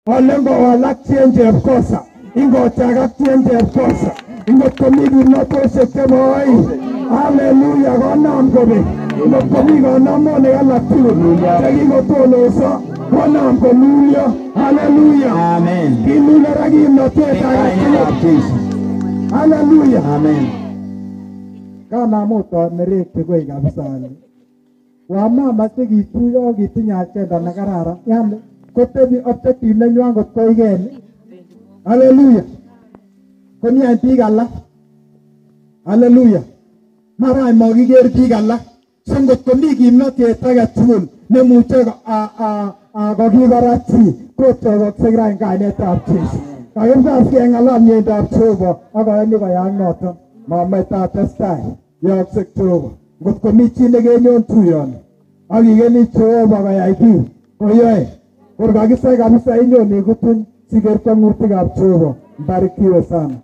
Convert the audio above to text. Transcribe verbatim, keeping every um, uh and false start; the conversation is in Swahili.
Olengo walak change of kosa. Ingo chagak change of kosa. Ingo komigi noto sekemoi. Hallelujah. Gonam gobe. Ingo komigo namo ne alatu. Chagi goto so. Gonam gomulia. Hallelujah. Amen. Kinula ragi noto chagak. Hallelujah. Amen. Kana moto mereke koi kabisa. Wamama chekituyo kitinye agenda nekararan. Yani kotebi objective nenywan kot koigeni. Hallelujah. Komi biik alak. Hallelujah. Mara mokiker biik alak. So ngot komi kimnotet age tugul nemuche kokikorat chi kochokoksei en kainetab Jesu. Kakimkas keng'alal miendab Jehova ak koyoni koyaak noton. Momoche atestai yookse Jehova. Ngot komi chi nekenyon tuyoni ak ikeni Jehova koyai kii koyoe. Kor kakisai kabisa inyone kutuny siker kwang'utikab Jehova. Mbarikiwe sana.